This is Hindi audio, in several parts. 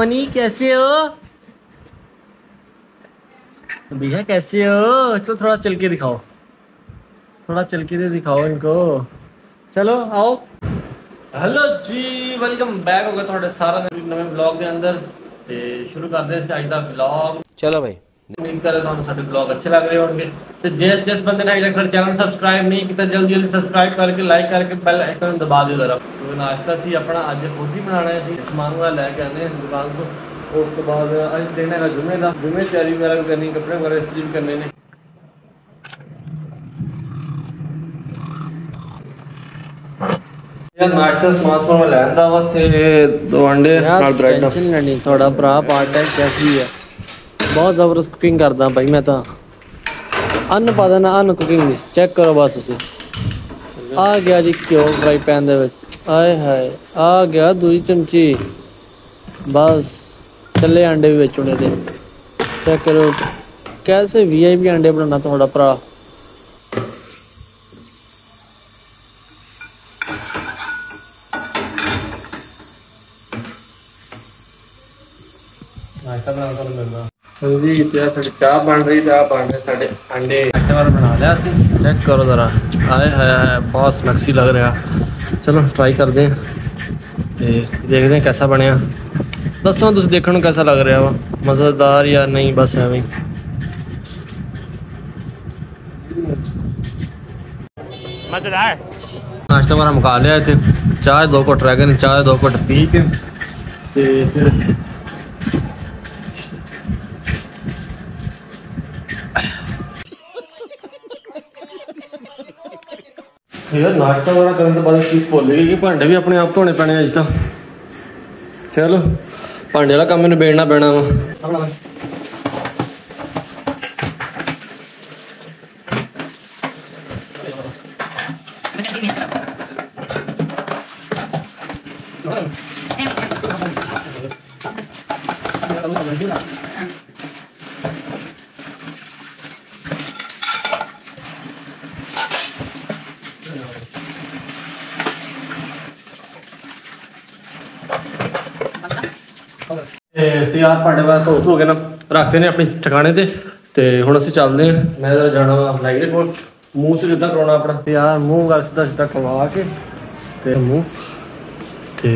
मोनी कैसे हो भैया, कैसे हो? चलो थोड़ा चल के दिखाओ, थोड़ा चल के दिखाओ इनको। चलो आओ। हेलो जी, वेलकम बैक होगा थोड़े सारा नवे ब्लॉग के अंदर। ते शुरू करते हैं अज का ब्लॉग। चलो भाई, उम्मीद कर सारे ब्लॉग अच्छे लग रहे होंगे। तो जिस बंदे ने अभी तक चैनल सबसक्राइब नहीं किया, जल्दी जल्दी सबसक्राइब करके लाइक करके बेल आइकन दबा दियो जरा। तो नाश्ता सी अपना अज खुद ही बनाना है, समान वाला लैके आने दुकान को। उस तो बाद अज दिन है जुमे का, जुमे तैयारी वगैरह भी करनी, कपड़े वगैरह इस्त्री भी करने ने। नाश्ता स्मार्टफोन में लैंदा वा थे 2 अंडे नाल ब्रेड। टेंशन लेनी थोड़ा भरा पार्ट है कैसी है, बहुत ज़बरदस्त कुकिंग करदा भाई मैं तो। अन्न पा देना, अन्न कुकिंग चेक करो बस। उसे आ गया जी घ्यो फ्राई पैन दे विच, आए हाय आ गया दूई चमची। बस चले अंडे भी विच होने दे। चेक करो कैसे VIP अंडे बनाना थोड़ा भरा। नाश्ता बनाना तो मिलना जी। चाह बन रही, चाह बन रहे साढ़े अंडे बार बना लिया। चेक करो ज़रा, आए हाय बहुत स्मैक्सी लग रहा। चलो ट्राई करते हैं, देखते हैं कैसा बनया। दसो तुम देखने कैसा लग रहा वा, मज़ेदार या नहीं, बस एवं ही। मजेदार। नाश्ता हमारा मुका लिया थे। चाय 2 घुट रह गए, चाय 2 घुट पी के फिर यार नाश्ता वगैरह करने के बाद चीज़ भुल गई कि भांडे भी अपने आप धोने पैने अज तो। चलो भांडे वाला काम मैंने बेड़ना पैना वा। ਤੇ ਯਾਰ ਭਾਂਡੇ ਵਾਰ ਧੋ ਕੇ ਨਾ ਰੱਖਦੇ ਨੇ ਆਪਣੇ ਠਿਕਾਣੇ ਤੇ ਹੁਣ ਅਸੀਂ ਚੱਲਦੇ ਹਾਂ। ਮੈਂ ਤਾਂ ਜਾਣਾ ਵਾ ਲਾਈਟ ਕੋਲ, ਮੂੰਹ ਸਿੱਧਾ ਕਰਾਉਣਾ ਆਪਣਾ। ਤੇ ਯਾਰ ਮੂੰਹ ਗੱਲ ਸਿੱਧਾ ਕਰਵਾ ਕੇ ਤੇ ਮੂੰਹ ਤੇ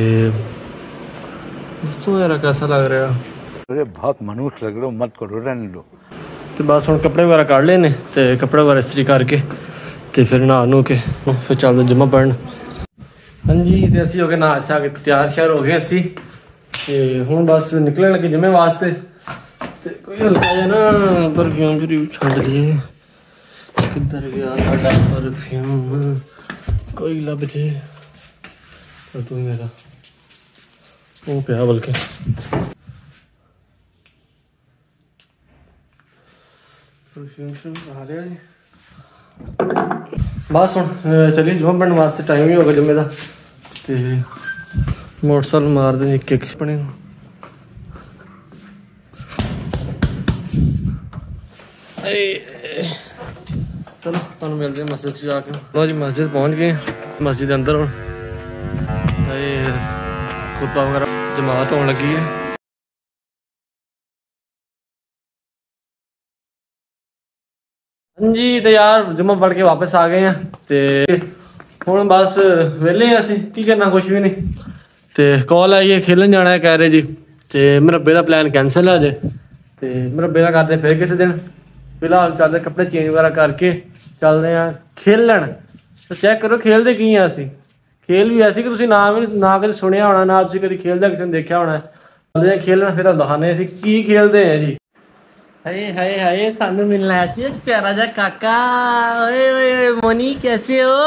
ਦੱਸੋ यार कैसा लग रहा। अरे बहुत मनुष्य लग रहे हो, मत करो, रहने दो। ਤੇ ਬਸ ਹੁਣ ਕੱਪੜੇ ਵਗੈਰਾ ਕੱਢ ਲਏ ਨੇ ਤੇ ਕੱਪੜੇ ਵਗੈਰਾ ਇਸਤਰੀ ਕਰਕੇ ਤੇ ਫਿਰ ਨਹਾ ਨੂੰ ਕੇ ਫਿਰ ਚੱਲਦੇ ਜੁਮਾ ਪੜ੍ਹਨ। ਹਾਂਜੀ ਤੇ ਅਸੀਂ ਹੋ ਗਏ ਨਹਾ ਧਾ ਕੇ ਤਿਆਰ ਸ਼ਿਆਰ ਹੋ ਗਏ ਅਸੀਂ ਤੇ ਹੁਣ ਬਸ ਨਿਕਲਣ ਲੱਗੇ ਜੁਮੇ ਵਾਸਤੇ। ਤੇ ਕੋਈ ਹਲਕਾ ਜਿਹਾ ਨਾ ਪਰਫਿਊਮ ਜਰੀ ਛੱਡ ਲਈਏ। ਕਿੱਧਰ ਗਿਆ ਸਾਡਾ ਪਰਫਿਊਮ, ਕੋਈ ਲੱਭ ਜੇ ਤਾਂ ਤੂੰ ਮੇਰਾ ਉਹ ਪਿਆ ਬਲਕਿ। आ लिया जी। बस हम चलिए जुम्मा पढ़ने वास्ते, टाइम ही होगा जुम्मे का। तो मोटरसाइकिल मार दें एक अपने। चलो तुम मिलते हैं मस्जिद से जाके। लो जी मस्जिद पहुँच गए। मस्जिद के अंदर हम खुतबा वगैरह जमात होने लगी है। हाँ जी तो यार जुम्मा पढ़ के वापस आ गए हैं तो हुण बस वेले असीं की करना, कुछ भी नहीं। तो कॉल आई है खेलन जाना है कह रहे जी। तो मरब्बे का प्लान कैंसल है अजे, तो मरब्बे का करते फिर किसी दिन। फिलहाल चलते कपड़े चेंज वगैरह करके चलते हैं खेलन। तो चेक करो खेलते की हैं असीं। खेल भी ऐसी कि तुसीं ना कभी सुनिया होना, ना तुसीं कभी खेलदा किसी ने देखा होना। चलते हैं खेलन, फिर दहाने असीं की खेलते हैं जी। हाय हाय हाय सानू मिलना है प्यारा जा काका। ओए ओए मोनी कैसे हो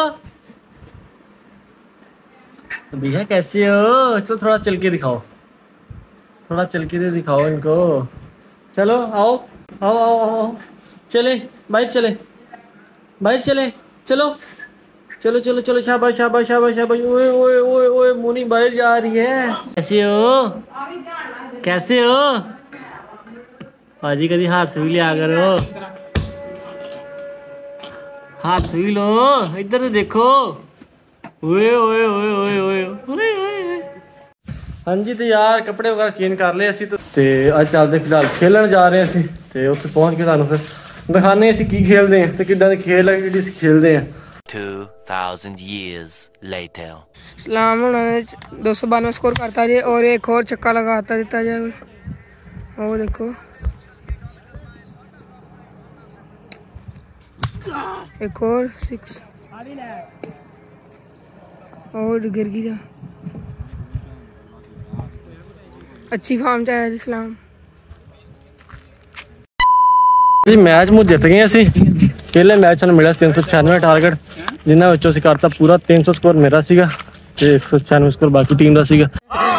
भैया, कैसे हो? चलो थोड़ा चल के दिखाओ, थोड़ा चल के दिखाओ इनको। चलो आओ आओ आओ आओ, चले बाहर, चले बाहर, चले चलो चलो चलो चलो। शाबाश शाबाश शाबाश शाबाश। ओए ओए ओए ओए मोनी बाहर जा रही है। कैसे हो, कैसे हो भाजी? कभी हाथ भी लिया करो, हाथ भी लो, इधर देखो। ओए ओए ओए ओए ओए ओए ओए। हाँ जी तो यार कपड़े वगैरह चेंज कर ले असी तो अज चलते फिलहाल खेलन जा रहे हैं तो उत्थे पहुँच के तुहानू फिर दिखाने असी की खेलते हैं तो किदा खेल है कि खेलते हैं। 2000 years later सलाम उन्होंने 292 स्कोर करता जी और एक और छक्का लगाता देता जाए वो देखो एक और 6 और गिर गया। अच्छी फॉर्म च आया इस्लाम जी मैच मुझ जित गए असी पहले मैच में मिला 396 टारगेट जिन्होंने विचों असीं करता पूरा 300 स्कोर मेरा सीगा ते 196 स्कोर बाकी टीम का सीगा।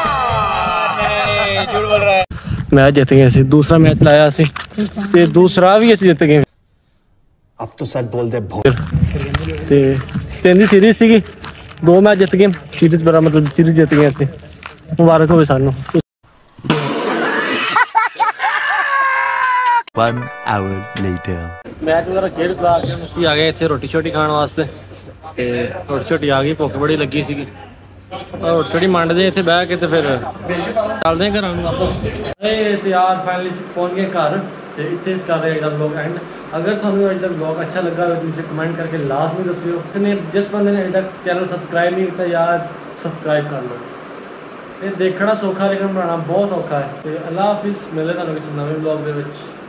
मैच जित गए असीं दूसरा मैच लाया असीं ते दूसरा भी असीं जित गए। अब तो सच बोल दे ते 3 दी सीरीज सीगी 2 मैच जित गए सीरीज बड़ा मतलब सीरीज जित गए असीं मुबारक होवे सानू। 1 hour later मैच वगैरह खेल खा के उसी आ गए इतने रोटी छोटी खाने वास्ते ते रोटी छोटी आ गई भुख बड़ी लगी सी रोटी छोटी मंडदे इतने बह के तो फिर चलते हैं घर वापस। तो यार फाइनली पहुंच गए घर तो इतने कर रहे हैं ब्लॉग एंड अगर थानू अज तक ब्लॉग अच्छा लगा तो मुझे कमेंट करके लाजमी दसियो। जिस बंदे ने अज तक चैनल सबसक्राइब नहीं किया यार सबसक्राइब कर लो। ये देखना सौखा लेकिन बनाना बहुत औखा है। तो अल्लाह हाफिज़ मिले तुहानू किसी नवे ब्लॉग दे विच।